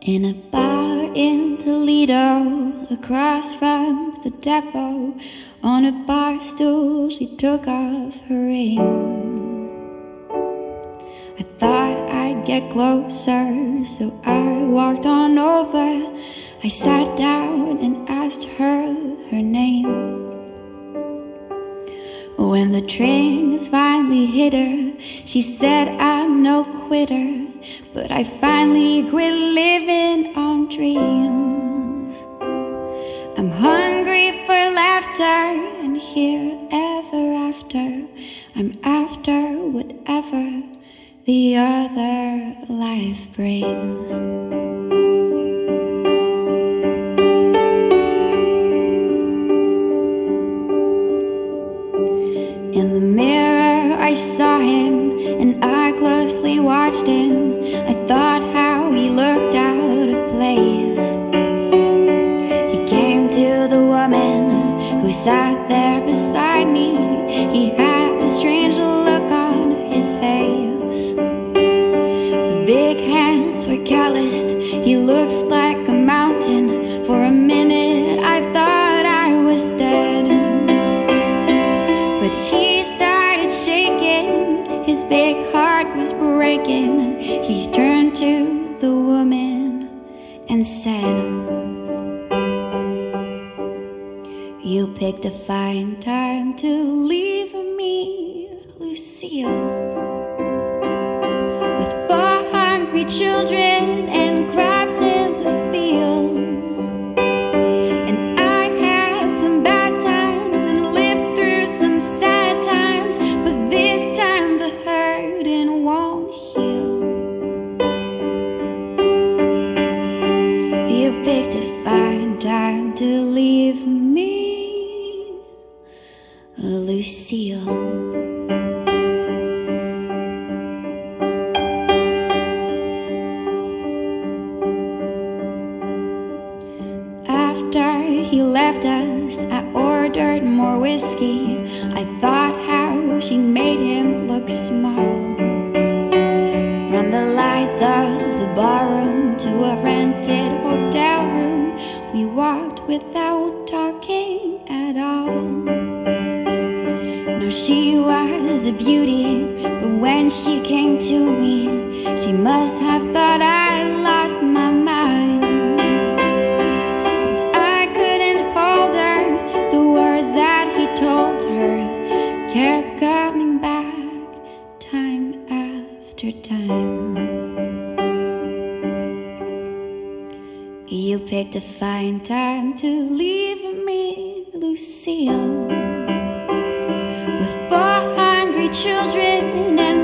In a bar in Toledo, across from the depot, on a bar stool she took off her ring. I thought I'd get closer, so I walked on over. I sat down and asked her her name. When the trains finally hit her, she said, "I'm no quitter, but I finally quit living on dreams. I'm hungry for laughter, and here ever after, I'm after whatever the other life brings." In the mirror I saw him, and I closely watched him. I thought how he looked out of place. He came to the woman who sat there beside me. He had a strange look on his face. The big hands were calloused, he looks like a mountain. For a minute I thought I was dead, but he started shaking, his big heart was breaking. He turned to the woman and said, "You picked a fine time to leave me, Lucille, with 4 hungry children and crops in the field. And I've had some bad times and lived through some sad times, but this time the hurting won't heal. You picked a fine time to leave me, Lucille." After he left us, I ordered more whiskey. I thought how she made him look small. From the lights of the barroom to a rented hotel room, we walked without talking at all. Now she was a beauty, but when she came to me, she must have thought I lost my mind. 'Cause I couldn't hold her, the words that he told her kept coming back time after time. You picked a fine time to leave me, Lucille, with 4 hungry children and